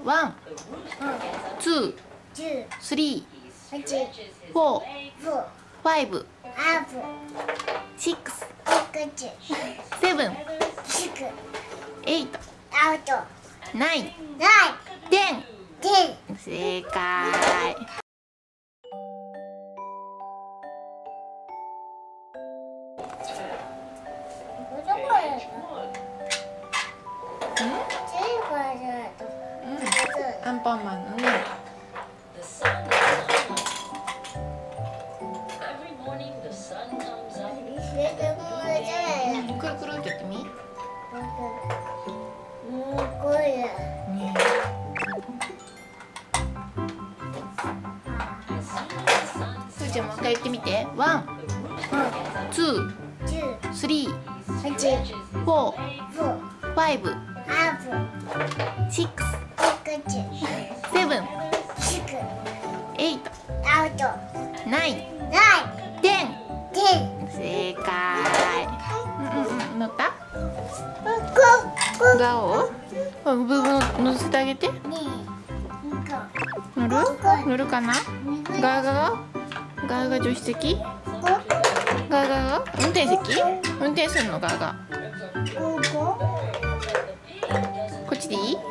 1、2、3、4、5、6、7、8、9、10。正解。アンパンマンのね。くるくるってやってみ。ふーちゃんもう一回言ってみて。1、2、3、4、5、6、7、8、9、10。正解。乗った？ガオ？ブーブー乗せてあげて。乗る？乗るかな？ガーガー助手席？ガーガー運転席？運転するのガーガー。こっちでいい？いい？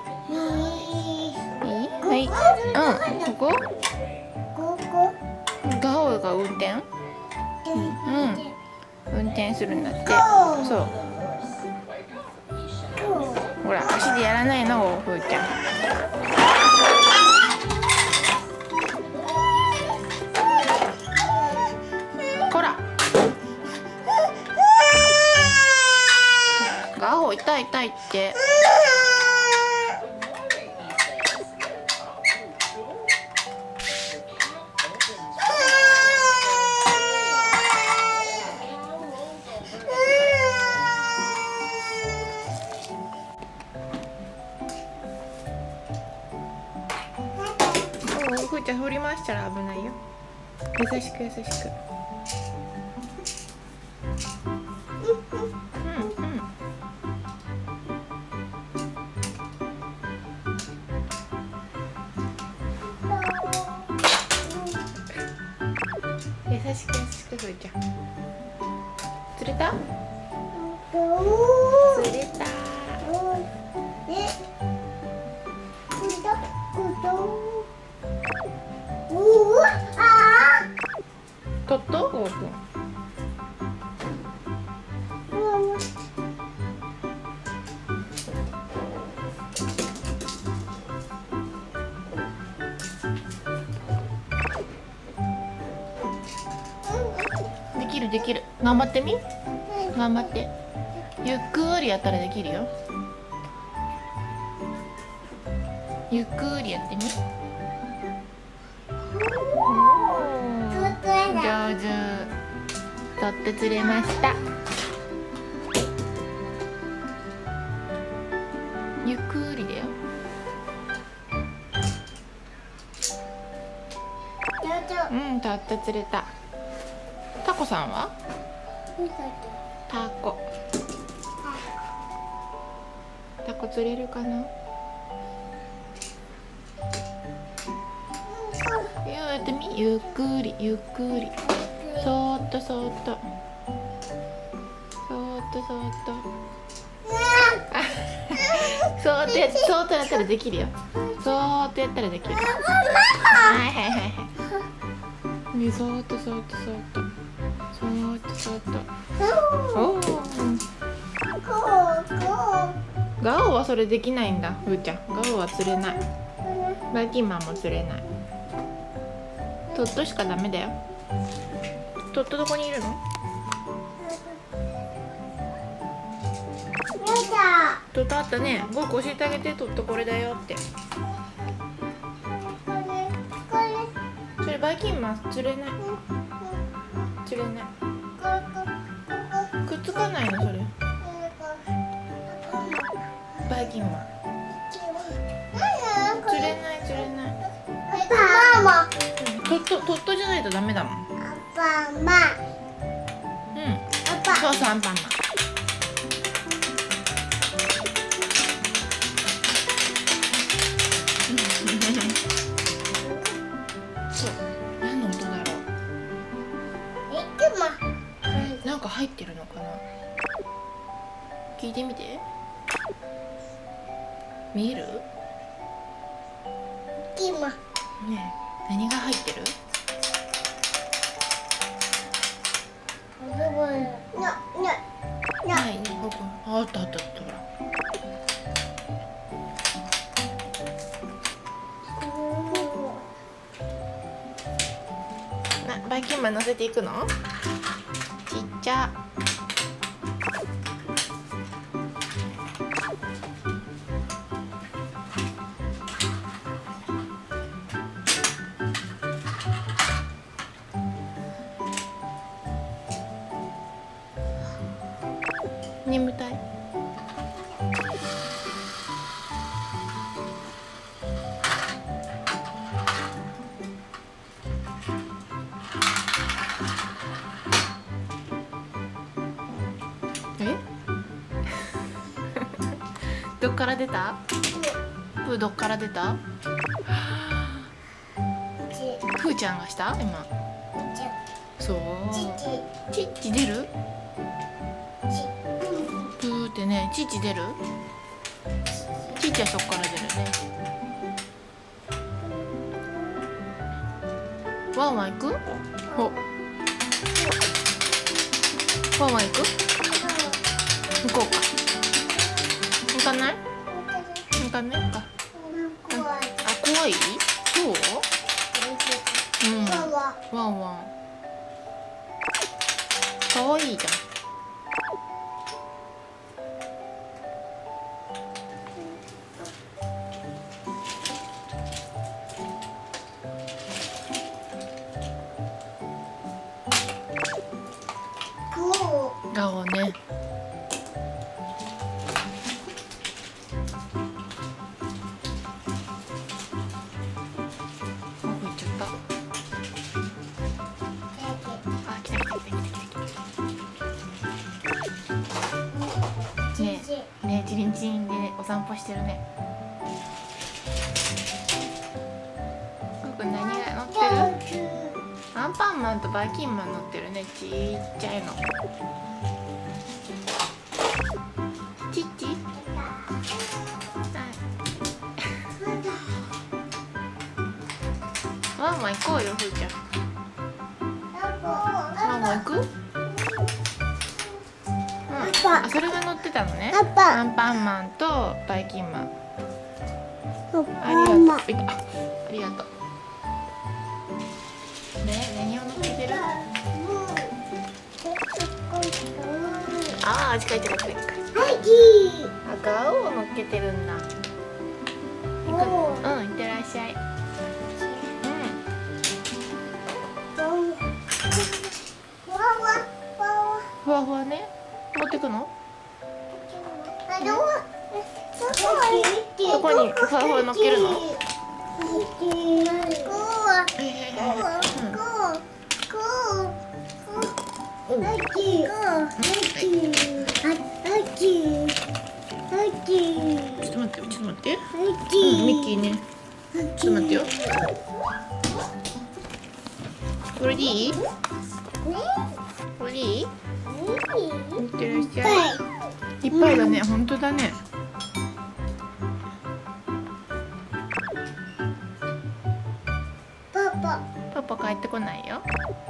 はい。ここ？ガオが運転？運転するんだって。そう。ほら、足でやらないの、ふーちゃん。こら。ガオ、痛いって。ふーちゃん振り回したら危ないよ。優しく。優しくふーちゃん。釣れた？釣れた。トット？オープン。できる。頑張ってみ。頑張って。ゆっくりやったらできるよ。ゆっくりやってみ。上手。取って釣れました。ゆっくりだよ。たった釣れた。タコさんは？タコ釣れるかな？やってみ。ゆっくり。そーっと。そーっとやったらできるよ。そーっとやったらできる。はい。そーっと。ガオはそれできないんだ、ふーちゃん。ガオは釣れない。バイキンマンも釣れない。トットしかダメだよ。トットどこにいるの？トットあったね。僕教えてあげて。トットこれだよって。それバイキンマン釣れない。くっつかないのそれ。バイキンマン釣れない。トットじゃないとダメだもん。そうアンパンマン。 見える？ 今。 ねえ、何が入ってる？ない、ここ。あったあったあった。ほら。バイキンマン乗せていくの？ちっちゃ。眠たい。えどっから出た？プーどっから出た？プーちゃんがした今。そうチッチ出る？プーってね、チッチ出る？チッチはそっから出るね。ワンワン行く？ほワンワン行く？行こうか。行かない？行かないか。あ、怖い？そう？うん。ワンワン。かわいいじゃん。顔ね。どこ行っちゃった？あ、来た来た来た来た来た。ねえ、ねえ、チリンチリンでお散歩してるね。ここ何が乗ってる？アンパンマンとバイキンマン乗ってるね。ちっちゃいの。ちっち。ワンワン行こうよ、ふーちゃん。ワンワン行く？うん。あ、それが乗ってたのね。アンパンマンとバイキンマン。ありがとう。ありがとう。ね、何を乗っけてる？ああ、近い近い近い近い。赤を乗っけてるんだ。行く？うん、いってらっしゃい。ふわふわね、持ってくの？そこにふわふわ乗っけるの？ちょっと待って、ちょっと待って。ミッキーね。ちょっと待ってよ。これでいい？これでいい？いってらっしゃい。いっぱいだね、本当だね。パパ帰ってこないよ。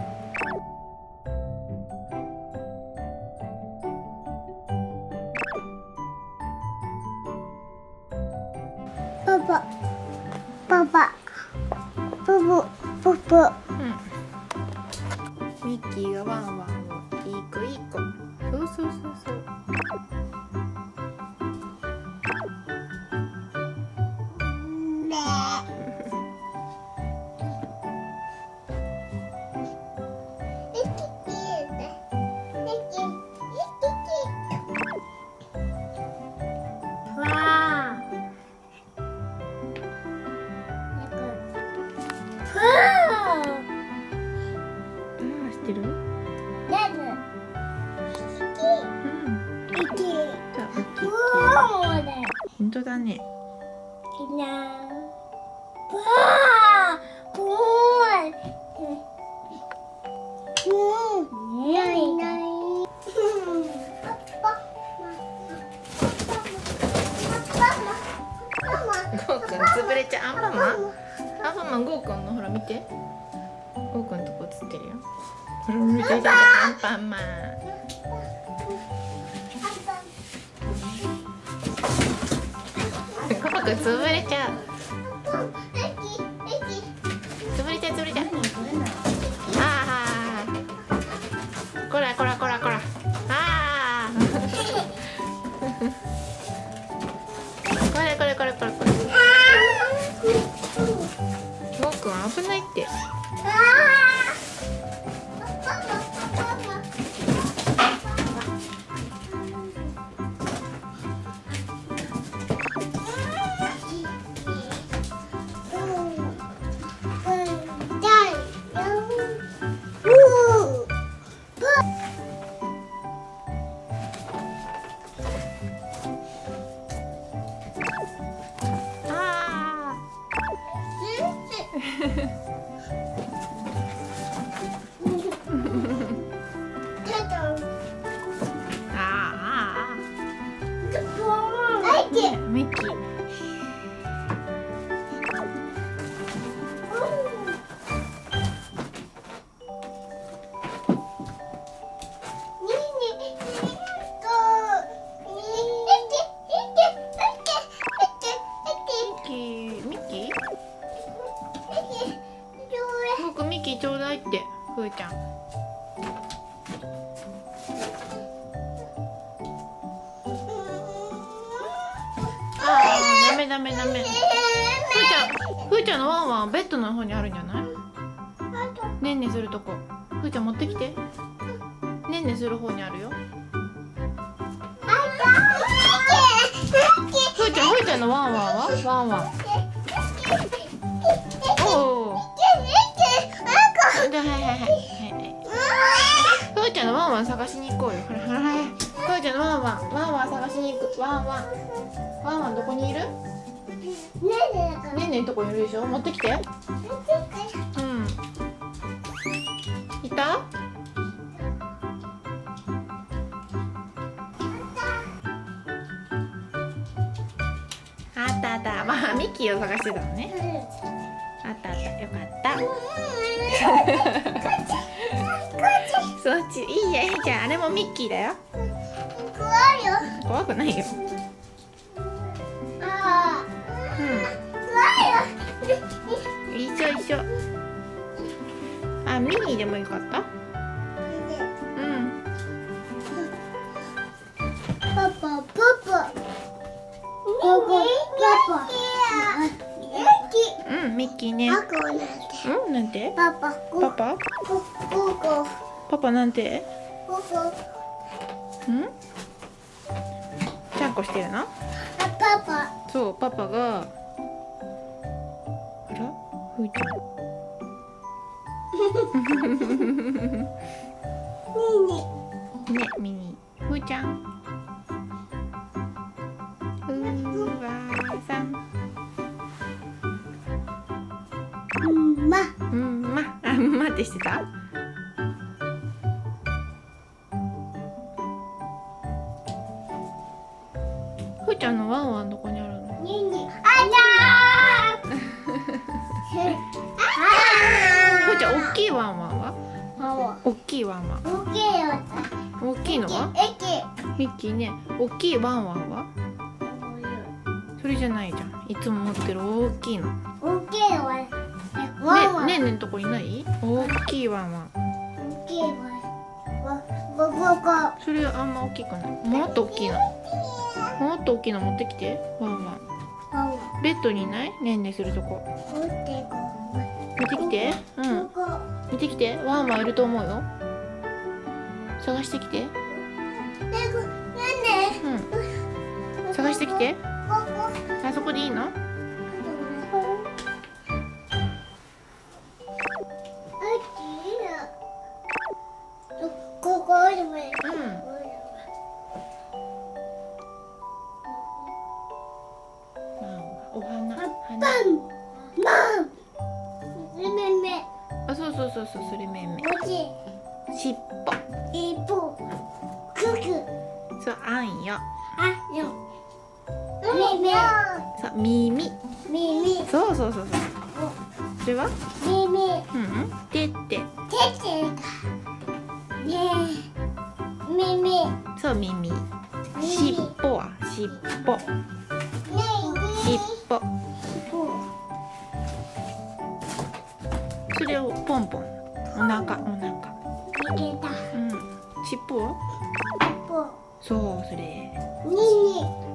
ミッキーがワンワンをいい子いい子。そうそうそうそう。知ってる？本当だね。 くん潰れちゃう。アンパンマンゴーくんのほら見て、ゴーくんとこ映ってるよ。ほら見てアンパンマン。ゴーくん潰れちゃう。潰れちゃう。ああ、こら。ああ。これ。ゴーくん危ないって。ミッキー。僕ミッキーちょうだいってふーちゃん。ダメ。ふーちゃんのワンワンベッドの方にあるんじゃない？ねんねするとこ。ふーちゃん持ってきて。ねんねする方にあるよ。ふーちゃんのワンワンは？ワンワン。おお。はい。ふーちゃんのワンワン探しに行こうよ。ほら。ふーちゃんのワンワン探しに行く。ワンワンどこにいる？ねんねんとこにいるでしょ。持ってきて。いた？あった。まあミッキーを探してたのね。あった。よかった。そっちいいじゃん。あれもミッキーだよ。怖くないよ。一緒。あ、ミニーでもよかった？ パパ。 ミッキーね。なんて？パパなんて？ちゃんこしてるの？そう、パパが。あら、ふーちゃん。ね、ミニ。ふーちゃん。まってしてた？ふーちゃんのワンワンどこにあるの？ふーちゃん、大きいワンワンは？大きいワンワン。大きいのは？ミッキーね。大きいワンワンは？それじゃないじゃん。いつも持ってる大きいの。ねんねんとこいない？大きいワンワン。それあんま大きくない。もっと大きいの。もっと大きいの持ってきて。ワンワン。ベッドにいない？ねんねするとこ。見てきて。見てきて。ワンワンいると思うよ。探してきて。探してきて。あそこでいいの？お花。あ、そう、それめんめ。しっぽ。そう、あんよ。そう、耳。 耳。 そうそうそうそう。それは？ 耳。 手って。 手か。ねえ。耳。 そう、耳。尻尾は？尻尾。尻尾。それをポンポン。お腹、お腹。 いけた。 尻尾は？そう、それ。 耳。